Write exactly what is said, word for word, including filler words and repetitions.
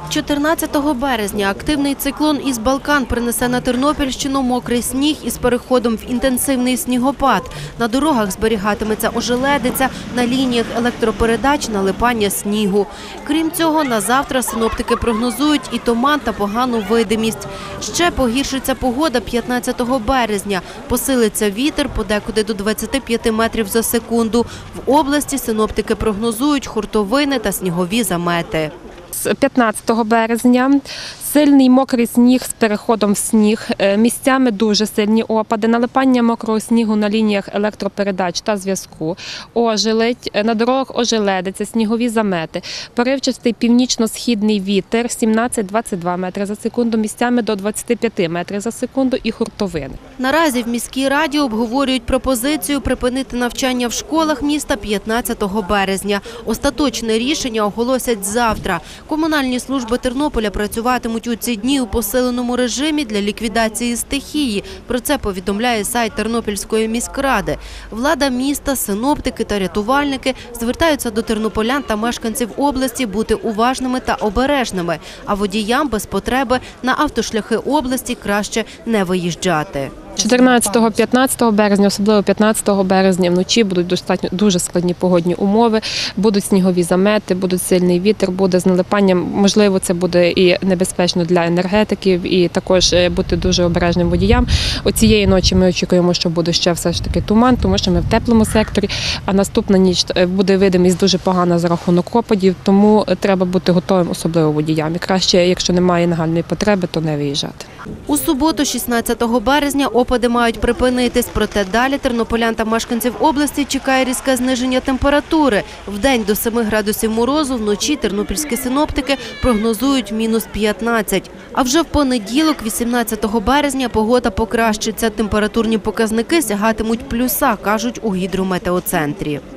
чотирнадцятого березня активний циклон із Балкан принесе на Тернопільщину мокрий сніг із переходом в інтенсивний снігопад. На дорогах зберігатиметься ожеледиця, на лініях електропередач налипання снігу. Крім цього, на завтра синоптики прогнозують і туман та погану видимість. Ще погіршиться погода п'ятнадцятого березня. Посилиться вітер подекуди до двадцяти п'яти метрів за секунду. В області синоптики прогнозують хуртовини та снігові замети. З п'ятнадцятого березня сильний мокрий сніг з переходом в сніг, місцями дуже сильні опади, налипання мокрого снігу на лініях електропередач та зв'язку, ожеледь, на дорогах ожеледиця, снігові замети, поривчастий північно-східний вітер сімнадцять - двадцять два метри за секунду, місцями до двадцяти п'яти метрів за секунду і хуртовини. Наразі в міській раді обговорюють пропозицію припинити навчання в школах міста п'ятнадцятого березня. Остаточне рішення оголосять завтра. Комунальні служби Тернополя працюватимуть у ці дні у посиленому режимі для ліквідації стихії. Про це повідомляє сайт Тернопільської міськради. Влада міста, синоптики та рятувальники звертаються до тернополян та мешканців області бути уважними та обережними, а водіям без потреби на автошляхи області краще не виїжджати. чотирнадцятого - п'ятнадцятого березня, особливо п'ятнадцятого березня, вночі будуть достатньо дуже складні погодні умови, будуть снігові замети, буде сильний вітер, буде з налипанням. Можливо, це буде і небезпечно для енергетиків, і також бути дуже обережним водіям. Оцієї ночі ми очікуємо, що буде ще все ж таки туман, тому що ми в теплому секторі, а наступна ніч буде видимість дуже погана за рахунок опадів, тому треба бути готовим, особливо водіям. І краще, якщо немає нагальної потреби, то не виїжджати. У суботу, шістнадцятого березня, опади мають припинитись, проте далі тернополян та мешканців області чекає різке зниження температури. Вдень до семи градусів морозу, вночі тернопільські синоптики прогнозують мінус п'ятнадцять. А вже в понеділок, вісімнадцятого березня, погода покращиться. Температурні показники сягатимуть плюса, кажуть у гідрометеоцентрі.